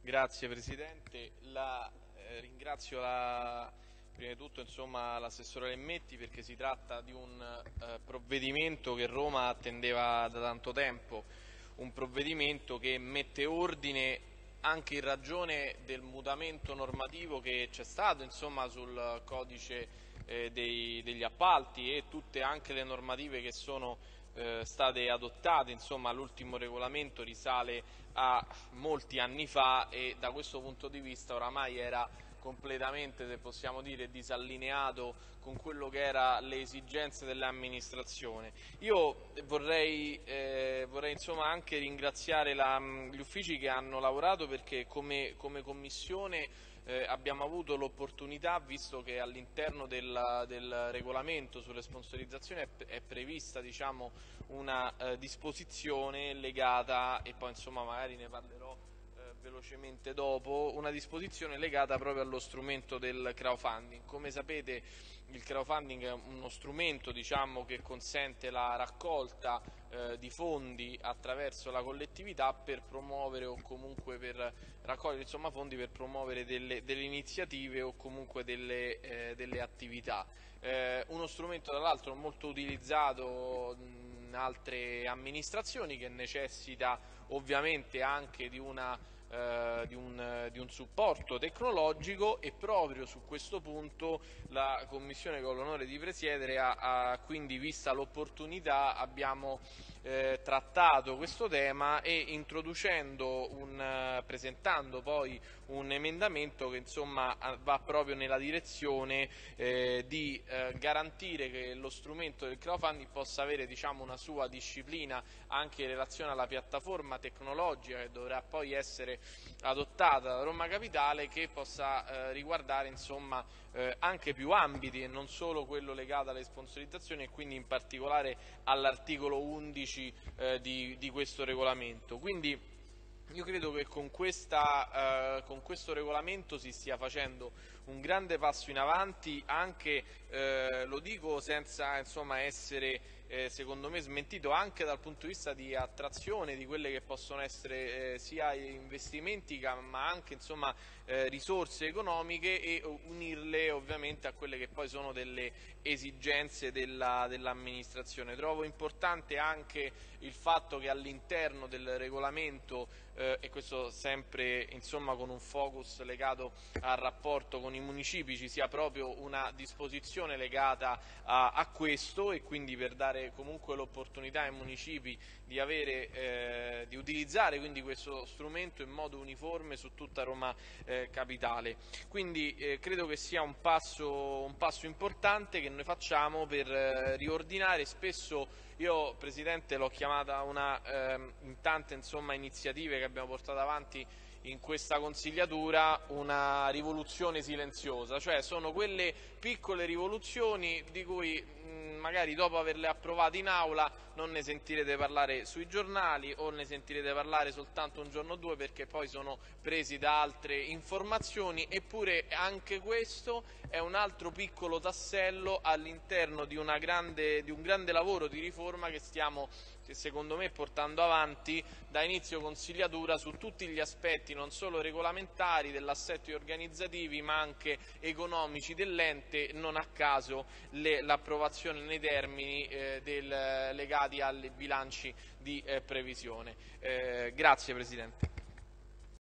Grazie Presidente, ringrazio prima di tutto l'assessore Lemmetti perché si tratta di un provvedimento che Roma attendeva da tanto tempo, un provvedimento che mette ordine anche in ragione del mutamento normativo che c'è stato sul codice degli appalti e tutte anche le normative che sono state adottate. L'ultimo regolamento risale a molti anni fa e da questo punto di vista oramai era completamente, se possiamo dire, disallineato con quello che era le esigenze dell'amministrazione. Io vorrei anche ringraziare gli uffici che hanno lavorato perché come Commissione abbiamo avuto l'opportunità, visto che all'interno del regolamento sulle sponsorizzazioni è prevista una disposizione legata, e poi magari ne parlerò velocemente dopo, una disposizione legata proprio allo strumento del crowdfunding. Come sapete, il crowdfunding è uno strumento che consente la raccolta di fondi attraverso la collettività per promuovere o comunque per raccogliere fondi per promuovere delle iniziative o comunque delle attività. Uno strumento tra l'altro molto utilizzato in altre amministrazioni, che necessita ovviamente anche di un supporto tecnologico, e proprio su questo punto la Commissione che ho l'onore di presiedere quindi, vista l'opportunità, abbiamo trattato questo tema e presentando poi un emendamento che va proprio nella direzione di garantire che lo strumento del crowdfunding possa avere una sua disciplina anche in relazione alla piattaforma tecnologica che dovrà poi essere adottata da Roma Capitale, che possa riguardare anche più ambiti e non solo quello legato alle sponsorizzazioni, e quindi in particolare all'articolo 11 di questo regolamento. Quindi io credo che con questo regolamento si stia facendo un grande passo in avanti, anche lo dico senza essere secondo me smentito, anche dal punto di vista di attrazione di quelle che possono essere sia investimenti ma anche risorse economiche, e unirle ovviamente a quelle che poi sono delle esigenze dell'amministrazione. Trovo importante anche il fatto che all'interno del regolamento, e questo sempre con un focus legato al rapporto con i municipi, ci sia proprio una disposizione legata a questo, e quindi per dare comunque l'opportunità ai municipi di utilizzare quindi questo strumento in modo uniforme su tutta Roma Capitale. Quindi credo che sia un passo importante che noi facciamo per riordinare. Spesso io, Presidente, l'ho chiamata in tante iniziative che abbiamo portato avanti in questa consigliatura, una rivoluzione silenziosa, cioè sono quelle piccole rivoluzioni di cui magari dopo averle approvate in aula non ne sentirete parlare sui giornali, o ne sentirete parlare soltanto un giorno o due perché poi sono presi da altre informazioni. Eppure anche questo è un altro piccolo tassello all'interno di un grande lavoro di riforma che stiamo, secondo me, portando avanti da inizio consigliatura su tutti gli aspetti, non solo regolamentari, dell'assetto organizzativi, ma anche economici dell'ente, non a caso l'approvazione nei termini legati ai bilanci di previsione. Grazie Presidente.